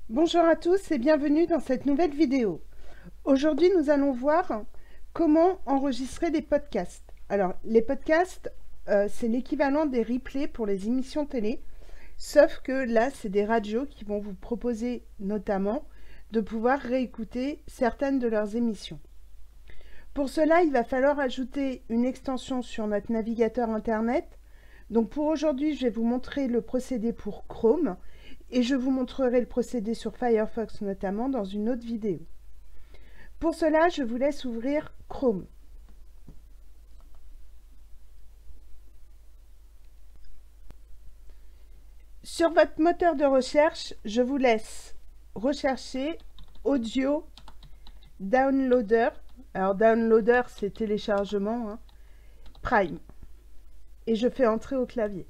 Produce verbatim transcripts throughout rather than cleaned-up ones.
Bonjour à tous et bienvenue dans cette nouvelle vidéo. Aujourd'hui, nous allons voir comment enregistrer des podcasts. Alors, les podcasts, euh, c'est l'équivalent des replays pour les émissions télé, sauf que là, c'est des radios qui vont vous proposer notamment de pouvoir réécouter certaines de leurs émissions. Pour cela, il va falloir ajouter une extension sur notre navigateur Internet. Donc pour aujourd'hui, je vais vous montrer le procédé pour Chrome et je vous montrerai le procédé sur Firefox notamment dans une autre vidéo. Pour cela, je vous laisse ouvrir Chrome. Sur votre moteur de recherche, je vous laisse rechercher Audio Downloader. Alors Downloader, c'est téléchargement, hein, Prime. Et je fais entrer au clavier.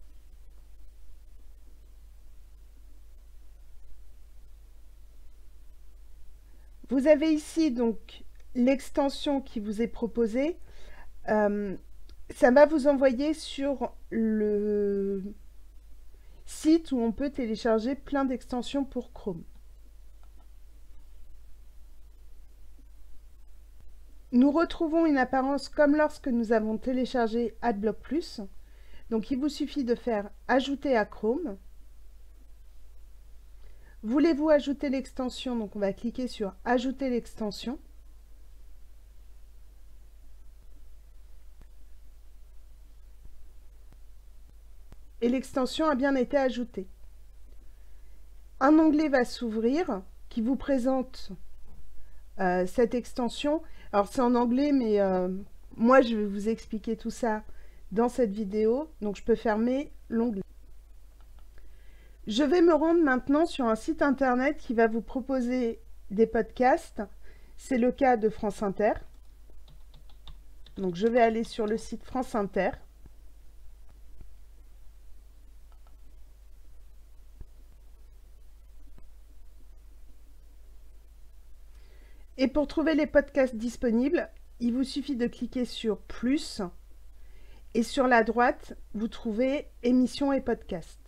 Vous avez ici donc l'extension qui vous est proposée. Euh, ça va vous envoyer sur le site où on peut télécharger plein d'extensions pour Chrome. Nous retrouvons une apparence comme lorsque nous avons téléchargé Adblock Plus. Donc il vous suffit de faire ajouter à Chrome. Voulez-vous ajouter l'extension? Donc on va cliquer sur ajouter l'extension. Et l'extension a bien été ajoutée. Un onglet va s'ouvrir qui vous présente euh, cette extension. Alors c'est en anglais, mais euh, moi je vais vous expliquer tout ça dans cette vidéo. Donc je peux fermer l'onglet. Je vais me rendre maintenant sur un site internet qui va vous proposer des podcasts. C'est le cas de France Inter. Donc je vais aller sur le site France Inter. Et pour trouver les podcasts disponibles, il vous suffit de cliquer sur plus. Et sur la droite, vous trouvez émissions et podcasts.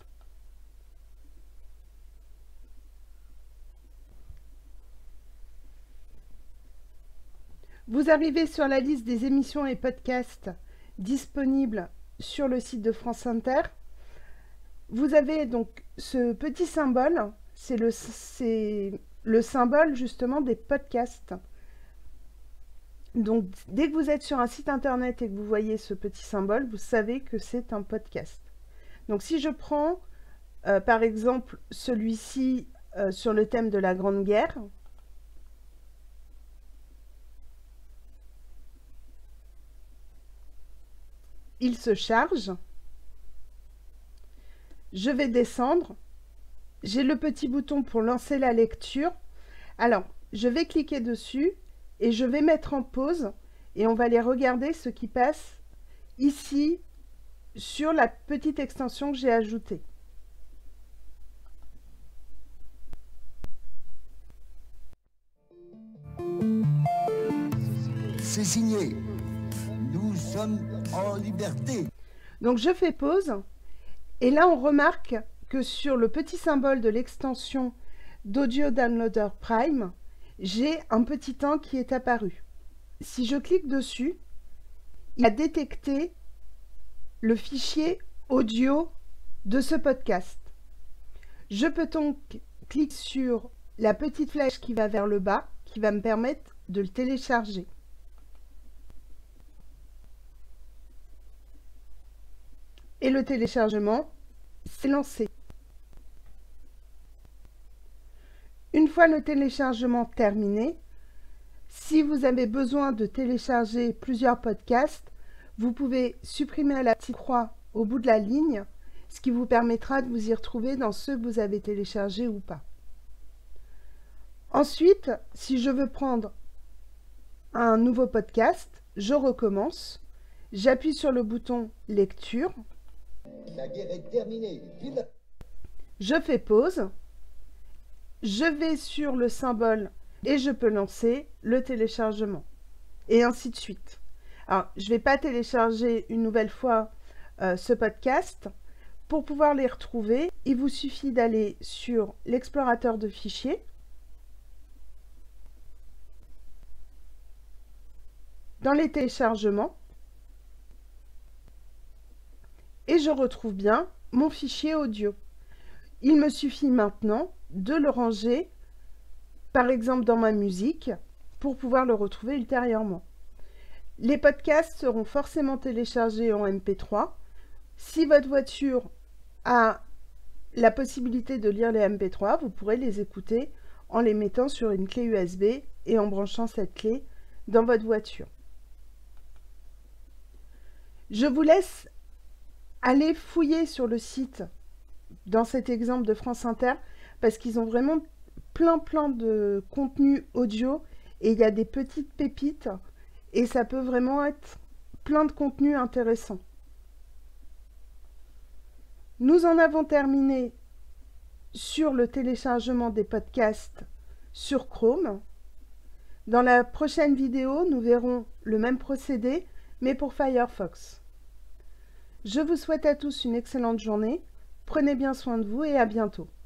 Vous arrivez sur la liste des émissions et podcasts disponibles sur le site de France Inter. Vous avez donc ce petit symbole, c'est le, c'est le symbole justement des podcasts. Donc dès que vous êtes sur un site internet et que vous voyez ce petit symbole, vous savez que c'est un podcast. Donc si je prends euh, par exemple celui-ci euh, sur le thème de la Grande Guerre, il se charge. Je vais descendre. J'ai le petit bouton pour lancer la lecture. Alors, je vais cliquer dessus et je vais mettre en pause et on va aller regarder ce qui passe ici sur la petite extension que j'ai ajoutée. C'est signé. Nous sommes en liberté. Donc je fais pause et là on remarque que sur le petit symbole de l'extension d'Audio Downloader Prime, j'ai un petit un qui est apparu. Si je clique dessus, il a détecté le fichier audio de ce podcast. Je peux donc cliquer sur la petite flèche qui va vers le bas, qui va me permettre de le télécharger. Et le téléchargement s'est lancé. Une fois le téléchargement terminé, si vous avez besoin de télécharger plusieurs podcasts, vous pouvez supprimer la petite croix au bout de la ligne, ce qui vous permettra de vous y retrouver dans ceux que vous avez téléchargés ou pas. Ensuite, si je veux prendre un nouveau podcast, je recommence, j'appuie sur le bouton lecture. La guerre est terminée. Vive la... Je fais pause, je vais sur le symbole et je peux lancer le téléchargement. Et ainsi de suite. Alors, je ne vais pas télécharger une nouvelle fois euh, ce podcast. Pour pouvoir les retrouver, il vous suffit d'aller sur l'explorateur de fichiers, dans les téléchargements, et je retrouve bien mon fichier audio. Il me suffit maintenant de le ranger, par exemple dans ma musique, pour pouvoir le retrouver ultérieurement. Les podcasts seront forcément téléchargés en M P trois. Si votre voiture a la possibilité de lire les M P trois, vous pourrez les écouter en les mettant sur une clé U S B et en branchant cette clé dans votre voiture. Je vous laisse aller fouiller sur le site dans cet exemple de France Inter parce qu'ils ont vraiment plein plein de contenu audio et il y a des petites pépites et ça peut vraiment être plein de contenu intéressant. Nous en avons terminé sur le téléchargement des podcasts sur Chrome. Dans la prochaine vidéo, nous verrons le même procédé, mais pour Firefox. Je vous souhaite à tous une excellente journée. Prenez bien soin de vous et à bientôt.